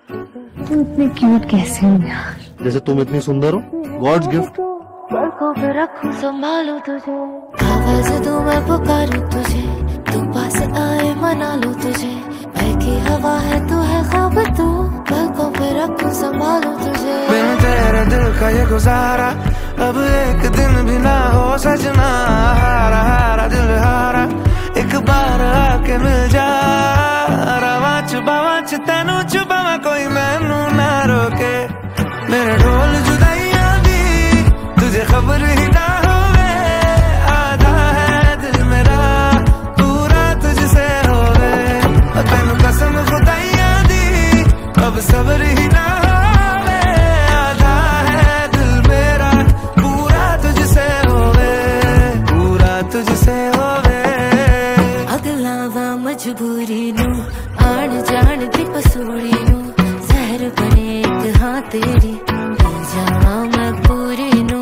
तुम इतने क्यूट कैसे हो यार? जैसे तुम इतनी सुंदर हो, गॉड्स गिफ्ट। पलकों पे रखूं संभालूं तुझे, आवाज दूं मैं पुकारूं तुझे, तू पास आए मना लूं तुझे, बहकी हवा है तू है ख्वाब तू, पलकों पे रखूं संभालूं तुझे। बिन तेरे दिल का ये गुजारा अब एक दिन भी ना हो सजना, हारा हारा दिल हारा एक बार आके मिल जा, रवा चुबावा च तेनू चुबावा कोई मैनू ना रोके, मेरे ढोल जुदाइयां दी तुझे खबर ही ना होवे, आधा है दिल मेरा पूरा तुझसे होवे, तेनू कसम खुदाइयां दी अब सब्र ही ना होवे, आधा है दिल मेरा पूरा तुझसे होवे, पूरा तुझसे होवे। अगला वा मजबूरी नू आन जान दी पसूड़ी नू, जहर बने एक हाँ तेरी पी जावा मैं पूरी नू।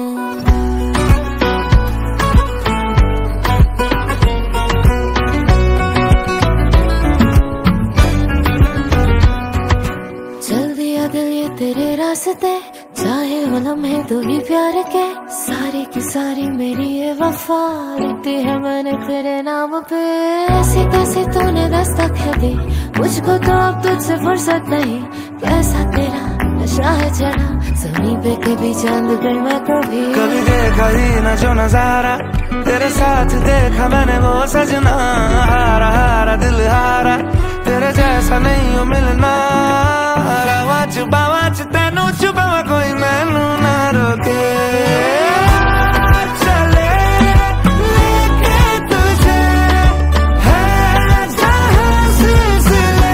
चल दिया दिल ये तेरे रास्ते, चाहे वो लम्हे तो भी प्यार के, सारी की सारी मेरी ये वफा लिखती है मैंने तेरे नाम पे, ऐसी कैसी तूने दस्तक है दी मुझको तो अब तुझसे फुर्सत नहीं, कैसा तेरा नशा है चढ़ा ज़मीं पे कभी चांद पे मैं कभी देखा ही ना जो नजारा तेरे साथ देखा मैंने वो सजना, हारा हारा दिल हारा तेरे जैसा नहीं हो मिलना, रवा चुबावा च तेनू चुबावा कोई मैनू ना रोके, चले लेके तुझे है जहाँ सिलसिले,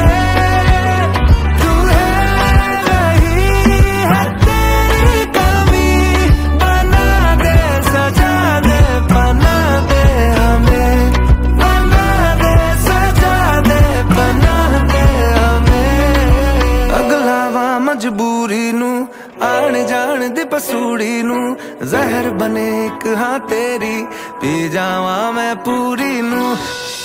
तू है रही है तेरी कमी, बना दे सजा दे बना दे हमें, बना दे सजा दे बना दे हमें। अगला वा मजबूरी नू आन जान दी पसूड़ी नू, जहर बने एक हाँ तेरी पी जावा मैं पूरी नू।